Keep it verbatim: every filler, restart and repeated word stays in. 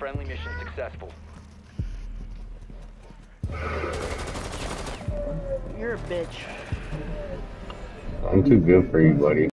Friendly mission successful. You're a bitch. I'm too good for you, buddy.